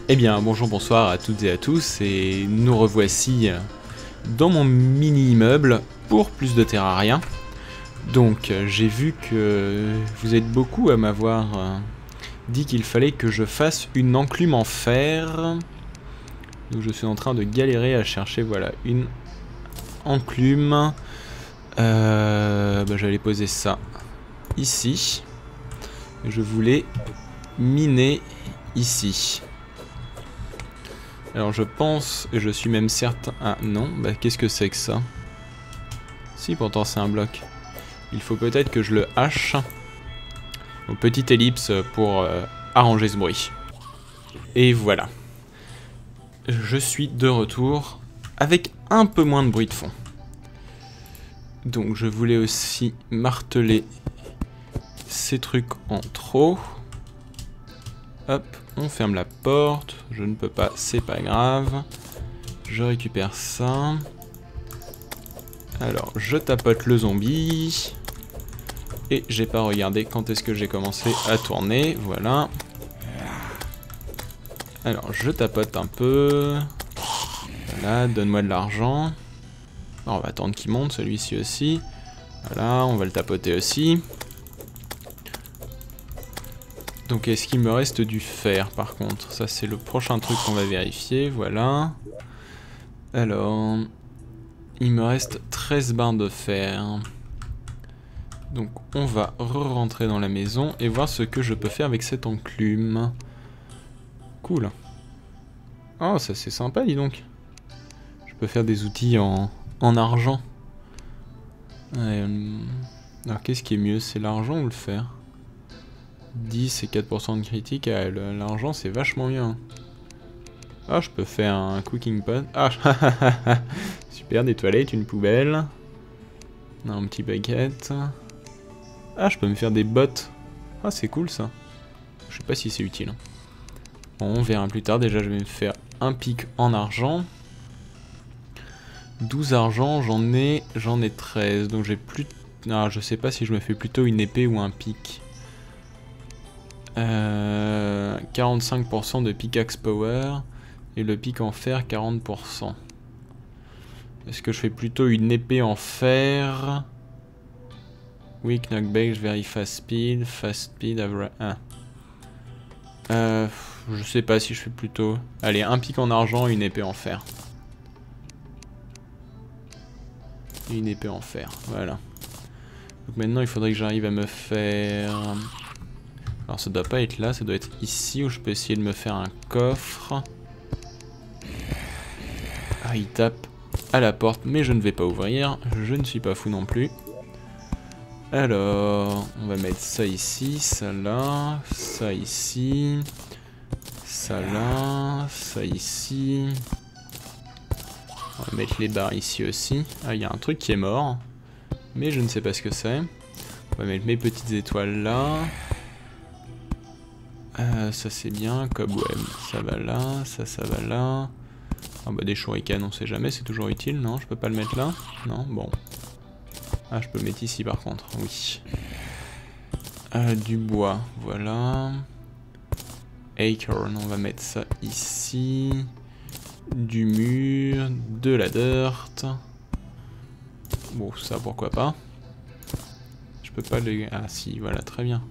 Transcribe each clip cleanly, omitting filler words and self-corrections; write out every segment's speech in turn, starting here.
Eh bien, bonjour, bonsoir à toutes et à tous, et nous revoici dans mon mini-immeuble pour plus de Terraria. Donc, j'ai vu que vous êtes beaucoup à m'avoir dit qu'il fallait que je fasse une enclume en fer. Donc, je suis en train de galérer à chercher, voilà, une enclume. J'allais poser ça ici. Je voulais miner ici. Alors je pense, et je suis même certain... Ah non, bah qu'est-ce que c'est que ça? Si, pourtant c'est un bloc. Il faut peut-être que je le hache. Une petite ellipse pour arranger ce bruit. Et voilà. Je suis de retour avec un peu moins de bruit de fond. Donc je voulais aussi marteler ces trucs en trop. Hop, on ferme la porte. Je ne peux pas, c'est pas grave. Je récupère ça. Alors, je tapote le zombie. Et j'ai pas regardé quand est-ce que j'ai commencé à tourner. Voilà. Alors, je tapote un peu. Voilà, donne-moi de l'argent. On va attendre qu'il monte, celui-ci aussi. Voilà, on va le tapoter aussi. Donc est-ce qu'il me reste du fer par contre? Ça c'est le prochain truc qu'on va vérifier, voilà. Alors, il me reste 13 barres de fer. Donc on va re-rentrer dans la maison et voir ce que je peux faire avec cette enclume. Cool. Oh, ça c'est sympa, dis donc. Je peux faire des outils en argent. Alors qu'est-ce qui est mieux, c'est l'argent ou le fer? 10 et 4% de critique, l'argent c'est vachement bien. Ah, je peux faire un cooking pot. Ah, super, des toilettes, une poubelle. Un petit bucket. Ah, je peux me faire des bottes. Ah, c'est cool ça. Je sais pas si c'est utile. Bon, on verra plus tard. Déjà, je vais me faire un pic en argent. 12 argent, j'en ai 13. Donc j'ai plus... Ah, je sais pas si je me fais plutôt une épée ou un pic. 45% de pickaxe power et le pic en fer 40%. Est-ce que je fais plutôt une épée en fer? Oui, knockback, je vérifie fast speed, average. Je sais pas si je fais plutôt. Allez, un pic en argent et une épée en fer. Et une épée en fer, voilà. Donc maintenant il faudrait que j'arrive à me faire... Alors ça doit pas être là, ça doit être ici où je peux essayer de me faire un coffre. Ah, il tape à la porte, mais je ne vais pas ouvrir. Je ne suis pas fou non plus. Alors, on va mettre ça ici, ça là, ça ici, ça là, ça ici. On va mettre les barres ici aussi. Ah, il y a un truc qui est mort, mais je ne sais pas ce que c'est. On va mettre mes petites étoiles là. Ça c'est bien, cobweb, ça va là, ça va là. Ah bah des shurikens, on sait jamais, c'est toujours utile, non? Je peux pas le mettre là? Non? Bon. Ah, je peux le mettre ici par contre, oui. Du bois, voilà. Acorn, on va mettre ça ici. Du mur, de la dirt. Bon, ça pourquoi pas. Je peux pas le... Ah si, voilà, très bien.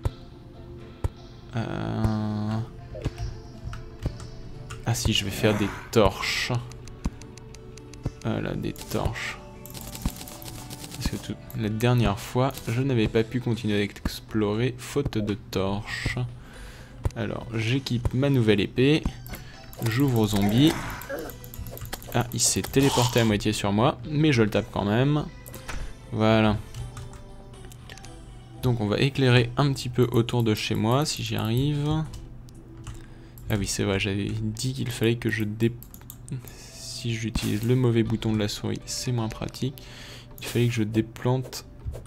Ah si, je vais faire des torches. Voilà, des torches. Parce que la dernière fois, je n'avais pas pu continuer à explorer faute de torches. Alors, j'équipe ma nouvelle épée. J'ouvre au zombie. Ah, il s'est téléporté à moitié sur moi, mais je le tape quand même. Voilà. Donc on va éclairer un petit peu autour de chez moi, si j'y arrive. Ah oui, c'est vrai, j'avais dit qu'il fallait que je Si j'utilise le mauvais bouton de la souris, c'est moins pratique. Il fallait que je déplante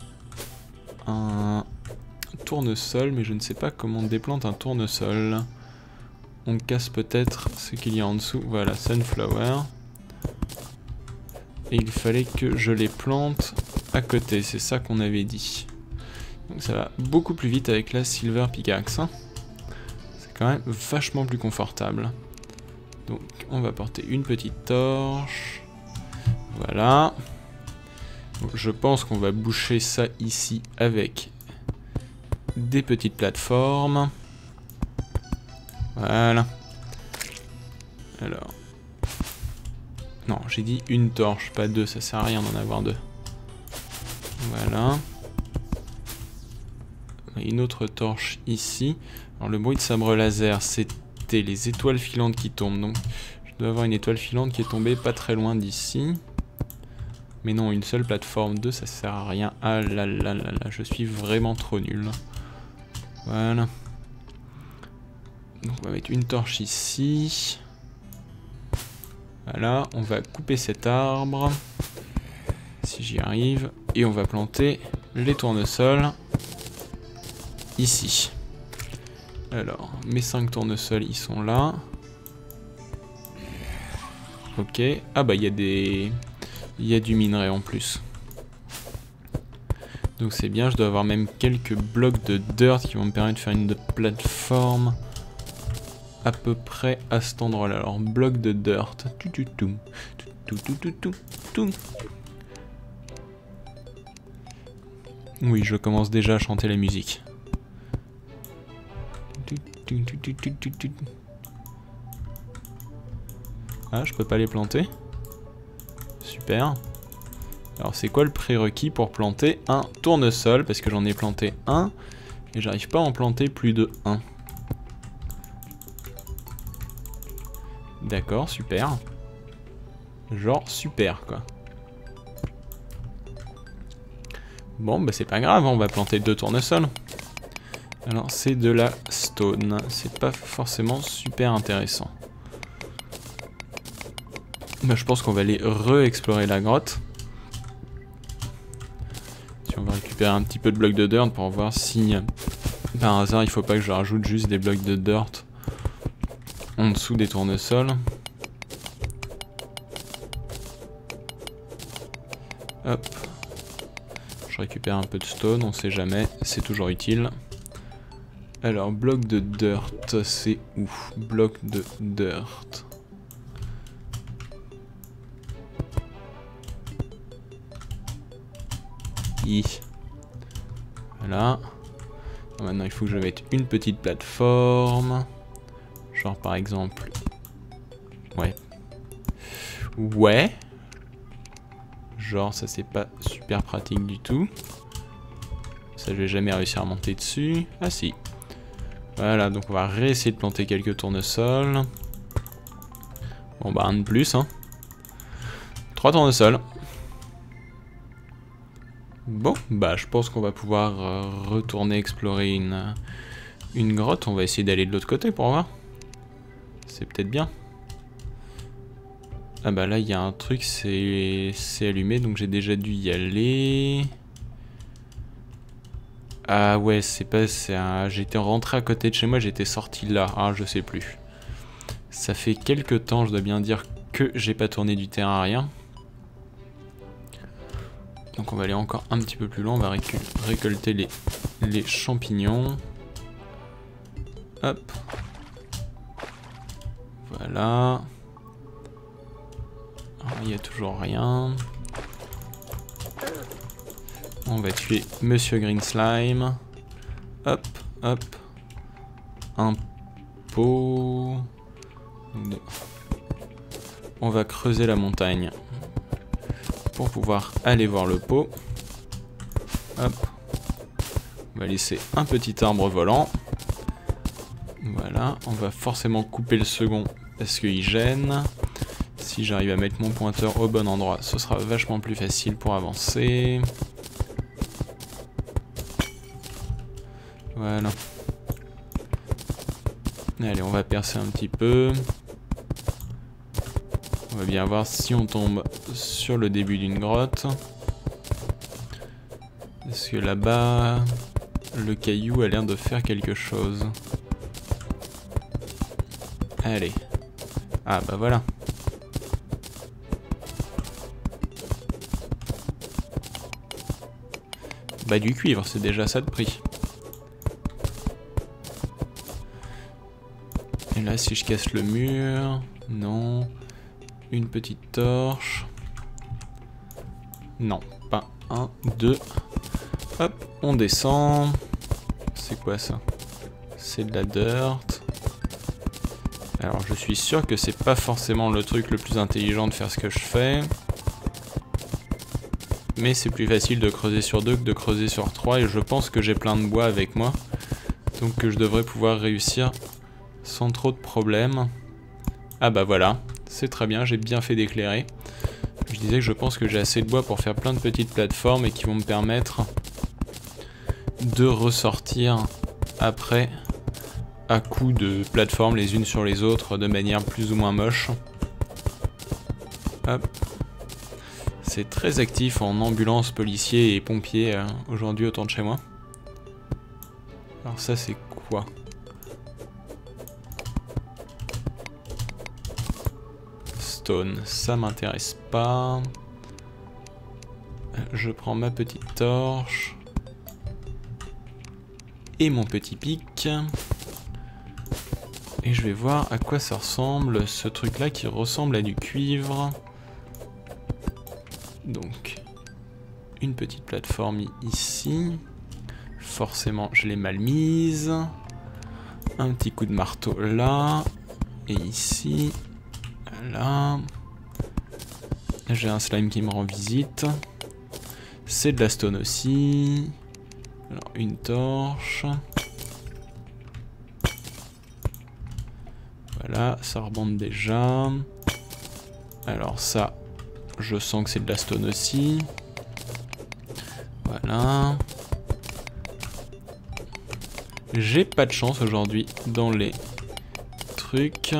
un tournesol, mais je ne sais pas comment on déplante un tournesol. On casse peut-être ce qu'il y a en dessous. Voilà, sunflower. Et il fallait que je les plante à côté, c'est ça qu'on avait dit. Donc ça va beaucoup plus vite avec la silver pickaxe. quand même vachement plus confortable. Donc on va porter une petite torche. Voilà. Donc, je pense qu'on va boucher ça ici avec des petites plateformes. Voilà. Alors. Non, j'ai dit une torche, pas deux, ça sert à rien d'en avoir deux. Voilà. Une autre torche ici. Alors le bruit de sabre laser, c'était les étoiles filantes qui tombent. Donc je dois avoir une étoile filante qui est tombée pas très loin d'ici. Mais non, une seule plateforme 2, ça sert à rien. Ah là là là là, je suis vraiment trop nul. Voilà. Donc on va mettre une torche ici. Voilà, on va couper cet arbre. Si j'y arrive. Et on va planter les tournesols ici. Alors, mes 5 tournesols, ils sont là. Ok. Ah bah, il y a du minerai en plus. Donc c'est bien, je dois avoir même quelques blocs de dirt qui vont me permettre de faire une plateforme à peu près à cet endroit-là. Alors, bloc de dirt. Oui, je commence déjà à chanter la musique. Ah, je peux pas les planter. Super. Alors, c'est quoi le prérequis pour planter un tournesol? Parce que j'en ai planté un et j'arrive pas à en planter plus de un. D'accord, super. Genre super, quoi. Bon, bah c'est pas grave, on va planter 2 tournesols. Alors, c'est de la stone. C'est pas forcément super intéressant. Bah, je pense qu'on va aller re-explorer la grotte. Si on va récupérer un petit peu de blocs de dirt pour voir si, par hasard, il faut pas que je rajoute juste des blocs de dirt en dessous des tournesols. Hop. Je récupère un peu de stone, on sait jamais, c'est toujours utile. Alors, bloc de dirt, c'est où? Bloc de dirt. Voilà. Maintenant, il faut que je mette une petite plateforme. Genre, par exemple... Ouais. Ouais. Genre, ça, c'est pas super pratique du tout. Ça, je vais jamais réussir à monter dessus. Ah, si. Voilà, donc on va réessayer de planter quelques tournesols. Bon, bah, un de plus, hein. 3 tournesols. Bon, bah je pense qu'on va pouvoir retourner explorer une grotte. On va essayer d'aller de l'autre côté pour voir. C'est peut-être bien. Ah bah là il y a un truc, c'est allumé, donc j'ai déjà dû y aller. Ah ouais, c'est pas... J'étais rentré à côté de chez moi, j'étais sorti là. Ah, je sais plus. Ça fait quelques temps, je dois bien dire, que j'ai pas tourné du terrain à rien. Donc on va aller encore un petit peu plus loin, on va récolter les champignons. Hop. Voilà. Il n'y a toujours rien. On va tuer Monsieur Green Slime. Hop, hop. Un pot. On va creuser la montagne pour pouvoir aller voir le pot. Hop. On va laisser un petit arbre volant. Voilà, on va forcément couper le second parce qu'il gêne. Si j'arrive à mettre mon pointeur au bon endroit, ce sera vachement plus facile pour avancer. Voilà. Allez, on va percer un petit peu. On va bien voir si on tombe sur le début d'une grotte. Parce que là-bas, le caillou a l'air de faire quelque chose. Allez. Ah bah voilà. Bah du cuivre, c'est déjà ça de prix. là, si je casse le mur... Non. Une petite torche. Non, pas un, deux. Hop, on descend. C'est quoi ça? C'est de la dirt. Alors, je suis sûr que c'est pas forcément le truc le plus intelligent de faire ce que je fais. Mais c'est plus facile de creuser sur 2 que de creuser sur 3. Et je pense que j'ai plein de bois avec moi. Donc que je devrais pouvoir réussir sans trop de problèmes. Ah bah voilà, c'est très bien, j'ai bien fait d'éclairer. Je disais que je pense que j'ai assez de bois pour faire plein de petites plateformes et qui vont me permettre de ressortir après à coups de plateformes les unes sur les autres de manière plus ou moins moche. Hop. C'est très actif en ambulance, policiers et pompiers aujourd'hui autour de chez moi. Alors ça c'est quoi? Stone, ça m'intéresse pas. Je prends ma petite torche. Et mon petit pic. Et je vais voir à quoi ça ressemble, ce truc là qui ressemble à du cuivre. Donc, une petite plateforme ici. Forcément, je l'ai mal mise. Un petit coup de marteau là. Et ici. Là. J'ai un slime qui me rend visite. C'est de la stone aussi. Alors, une torche. Voilà, ça rebonde déjà. Alors ça, je sens que c'est de la stone aussi. Voilà. J'ai pas de chance aujourd'hui dans les trucs.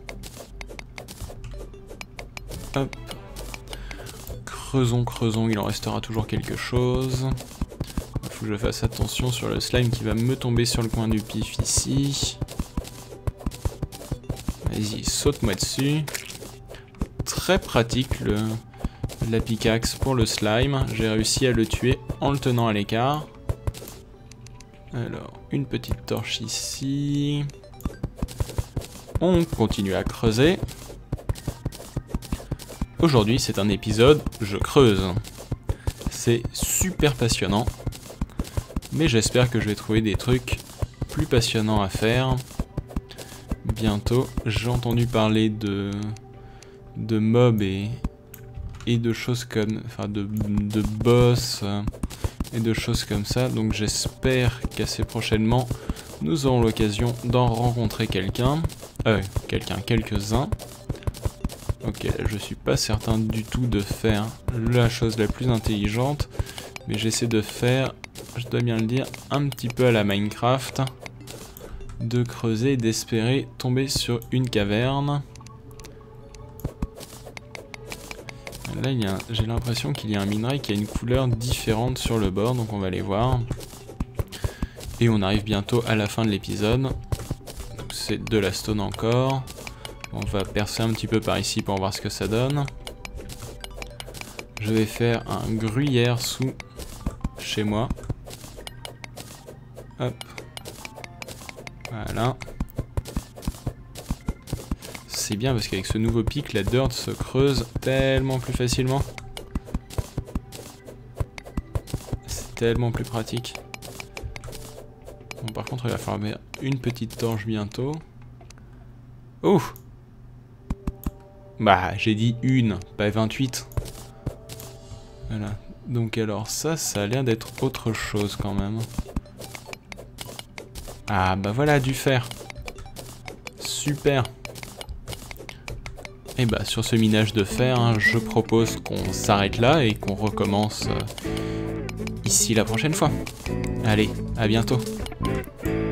Hop. Creusons, creusons, il en restera toujours quelque chose. Il faut que je fasse attention sur le slime qui va me tomber sur le coin du pif ici. Vas-y, saute-moi dessus. Très pratique la pickaxe pour le slime. J'ai réussi à le tuer en le tenant à l'écart. Alors, une petite torche ici. On continue à creuser. Aujourd'hui, c'est un épisode je creuse. C'est super passionnant. Mais j'espère que je vais trouver des trucs plus passionnants à faire. Bientôt, j'ai entendu parler de mobs et de choses comme... Enfin, de boss et de choses comme ça. Donc j'espère qu'assez prochainement, nous aurons l'occasion d'en rencontrer quelqu'un. Quelques-uns. Ok, je suis pas certain du tout de faire la chose la plus intelligente. Mais j'essaie de faire, je dois bien le dire, un petit peu à la Minecraft. De creuser et d'espérer tomber sur une caverne. Là, j'ai l'impression qu'il y a un minerai qui a une couleur différente sur le bord, donc on va aller voir. Et on arrive bientôt à la fin de l'épisode. C'est de la stone encore. On va percer un petit peu par ici pour voir ce que ça donne. Je vais faire un gruyère sous chez moi. Hop. Voilà. C'est bien parce qu'avec ce nouveau pic, la dirt se creuse tellement plus facilement. C'est tellement plus pratique. Bon, par contre, il va falloir mettre une petite torche bientôt. Oh! Bah, j'ai dit une, pas 28. Voilà. Donc alors ça a l'air d'être autre chose quand même. Ah bah voilà, du fer. Super. Et bah sur ce minage de fer, hein, je propose qu'on s'arrête là et qu'on recommence ici la prochaine fois. Allez, à bientôt.